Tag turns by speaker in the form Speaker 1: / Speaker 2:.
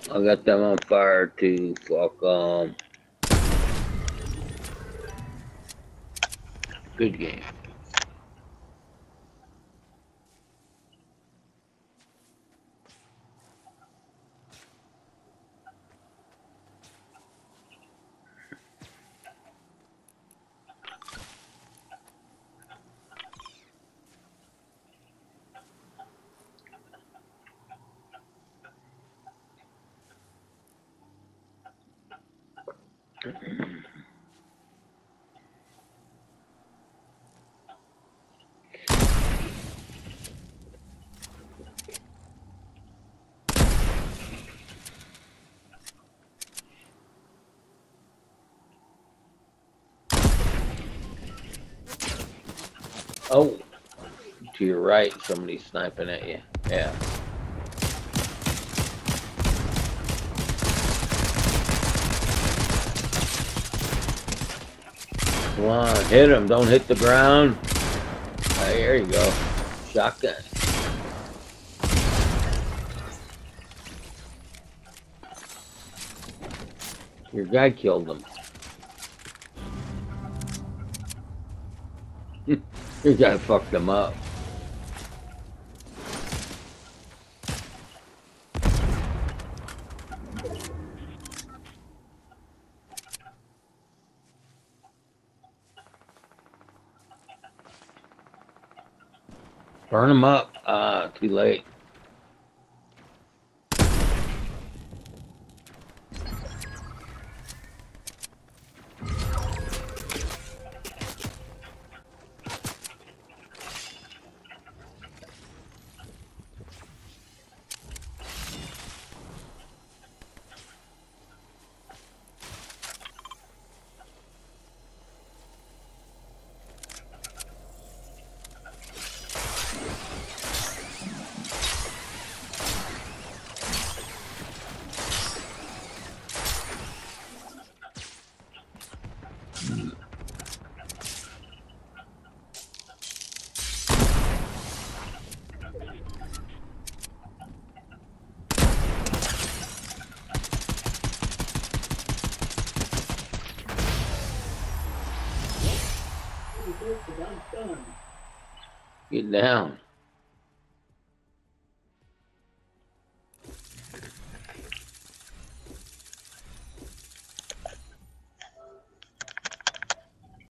Speaker 1: I got them on fire too. Fuck 'em. Good game. Oh, to your right, somebody's sniping at you. Yeah. Come on, hit him. Don't hit the ground. There you go. Shotgun. Your guy killed him. Your guy fucked him up. Burn him up. Too late. Get down.